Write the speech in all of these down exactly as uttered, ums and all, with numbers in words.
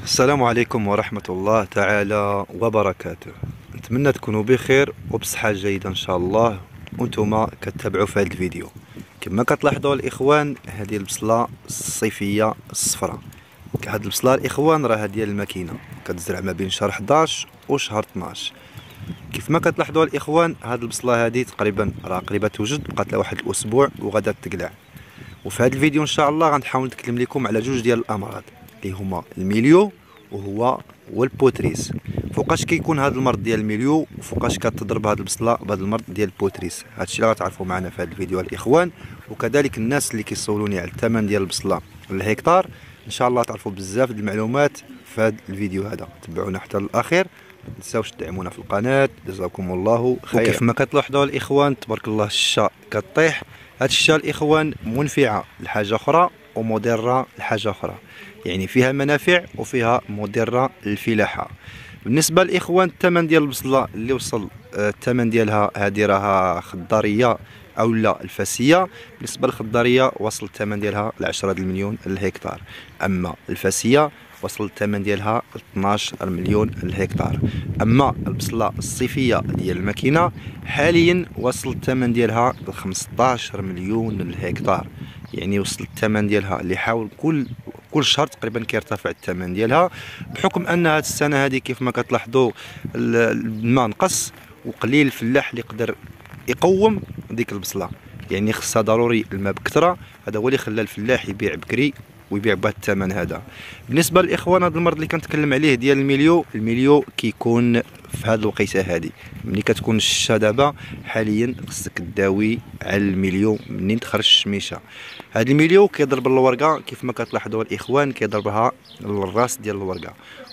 السلام عليكم ورحمة الله تعالى وبركاته. نتمنى تكونوا بخير وبصحة جيدة ان شاء الله وانتم كتتابعوا في هذا الفيديو. كما كتلاحظوا الاخوان، هذه البصله الصيفيه الصفراء. هذه البصله الاخوان راها ديال الماكينه، كتزرع ما بين شهر حداش وشهر اثناش. كيف ما كتلاحظوا الاخوان، هذه البصله هذه تقريبا راه قريبه توجد، بقات لها واحد الاسبوع وغادا تقلع. وفي هذا الفيديو ان شاء الله غنحاول نتكلم لكم على جوج ديال الامراض اللي هما الميليو وهو والبوتريس. فوقاش كيكون هذا المرض ديال الميليو وفوقاش كتضرب هذه البصله بهذا المرض ديال البوتريس، هادشي اللي غتعرفوا معنا في هذا الفيديو الاخوان. وكذلك الناس اللي كيسولوني على الثمن ديال البصله الهكتار، ان شاء الله تعرفوا بزاف ديال المعلومات في هذا الفيديو هذا. تبعونا حتى للاخير، ما تنساوش تدعمونا في القناه، جزاكم الله خيرا. وكيف ما كتلاحظوا الاخوان تبارك الله الشا كطيح. هاد الشا الاخوان منفعه لحاجه اخرى ومضره لحاجه اخرى، يعني فيها منافع وفيها مضره للفلاحه. بالنسبه للاخوان الثمن ديال البصله اللي وصل، الثمن ديالها هذه راها خضاريه او لا الفاسيه. بالنسبه للخضاريه وصل الثمن ديالها ل عشرة المليون الهكتار، اما الفاسيه وصل الثمن ديالها ل اثناش مليون الهكتار. اما البصله الصيفيه ديال الماكينه حاليا وصل الثمن ديالها ل خمسطاش مليون الهكتار، يعني وصل الثمن ديالها اللي حاول كل كل شهر تقريبا كيرتفع الثمن ديالها، بحكم ان هذه السنه هذه كيف ما كتلاحظوا الماء نقص وقليل الفلاح اللي يقدر يقوم ديك البصله، يعني خصها ضروري الماء بكثره. هذا هو اللي خلى الفلاح يبيع بكري ويبيع بهذا الثمن هذا. بالنسبه للاخوان، هذا المرض اللي كنتكلم عليه ديال الميليو، الميليو كيكون في هذه الوقيته هذه ملي كتكون الشتا دابا حاليا خصك تداوي على الميليو منين تخرج الشميشه. هذا الميليو كيضرب الورقه كيف ما كتلاحظوا الاخوان، كيضربها للراس ديال الورقه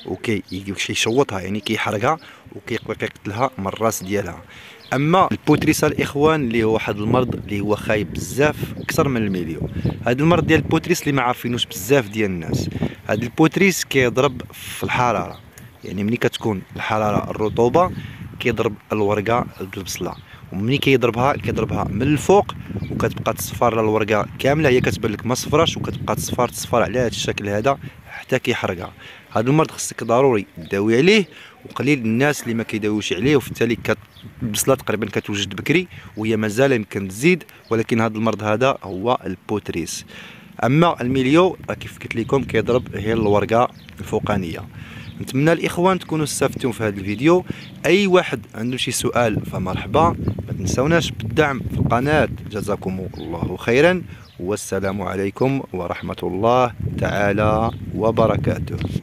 وكيشوطها، يعني كيحرقها وكيقتلها من الراس ديالها. اما البوتريس الاخوان اللي هو واحد المرض اللي هو خايب بزاف اكثر من الميليو. هذا المرض ديال البوتريس اللي ما عارفينوش بزاف ديال الناس، هذا البوتريس كيضرب في الحراره، يعني ملي كتكون الحراره الرطوبه كيضرب الورقه بالبصله، ومني كيضربها كيضربها من الفوق وكتبقى تصفر الورقه كامله، هي كتبان لك ما صفراش وكتبقى تصفر تصفر على هذا الشكل هذا حتى كيحرقها. هذا المرض خصك ضروري تداوي عليه، وقليل الناس اللي ما كيداويوش عليه، وفي التالي البصله تقريبا كتوجد بكري وهي مازال يمكن تزيد. ولكن هذا المرض هذا هو البوتريس. اما الميليو كيف قلت لكم كيضرب هي الورقه الفوقانيه. نتمنى الاخوان تكونوا استفدتم في هذا الفيديو. اي واحد عنده شي سؤال فمرحبا، ما تنسوناش بالدعم في القناه، جزاكم الله خيرا، والسلام عليكم ورحمه الله تعالى وبركاته.